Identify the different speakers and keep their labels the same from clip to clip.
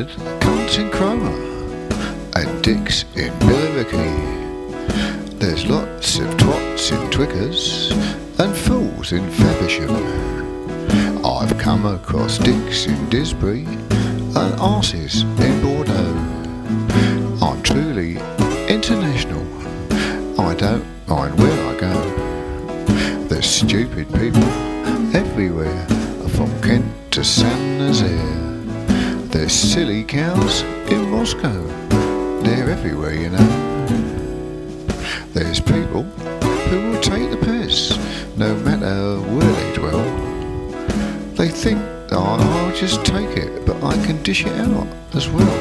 Speaker 1: Greybeard, Cunts in Cromer, and dicks in Billericay. There's lots of twats in Twickers, and fools in Faversham. I've come across dicks in Disbury, and arses in Bordeaux. I'm truly international, I don't mind where I go. There's stupid people everywhere, from Kent to Saint Nazaire. There's silly cows in Moscow, they're everywhere, you know. There's people who will take the piss, no matter where they dwell. They think that I'll just take it, but I can dish it out as well.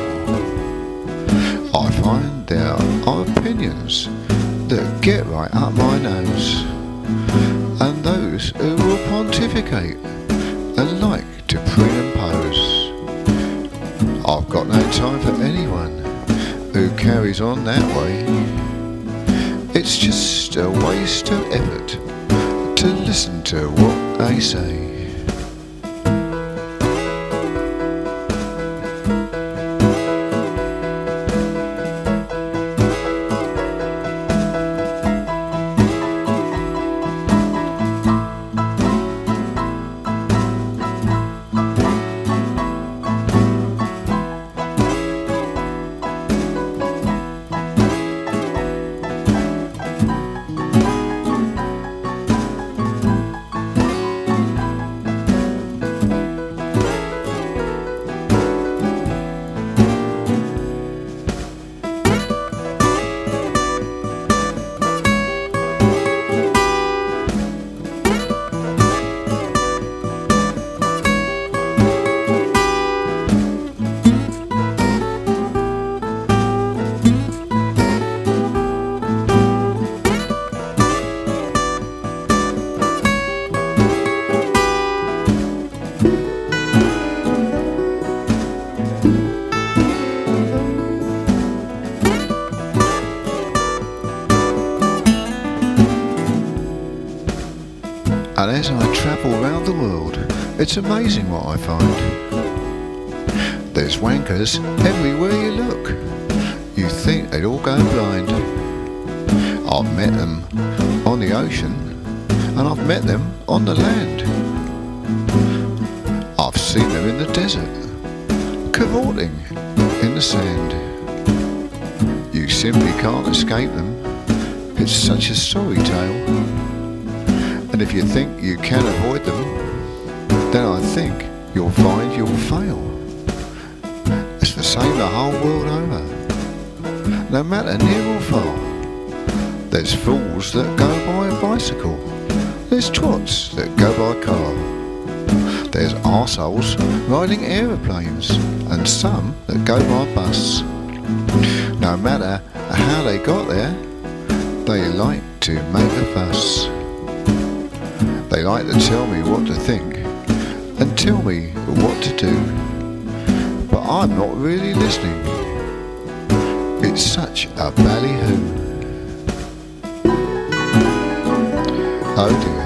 Speaker 1: I find there are opinions that get right up my nose, and those who will pontificate and like to preen and pose. I've got no time for anyone who carries on that way. It's just a waste of effort to listen to what they say. And as I travel around the world, it's amazing what I find. There's wankers everywhere you look. You think they'd all go blind. I've met them on the ocean, and I've met them on the land. I've seen them in the desert, cavorting in the sand. You simply can't escape them. It's such a sorry tale. And if you think you can avoid them, then I think you'll find you'll fail. It's the same the whole world over, no matter near or far. There's fools that go by bicycle, there's twats that go by car. There's arseholes riding aeroplanes, and some that go by bus. No matter how they got there, they like to make a fuss. They like to tell me what to think and tell me what to do, but I'm not really listening. It's such a ballyhoo. Oh dear.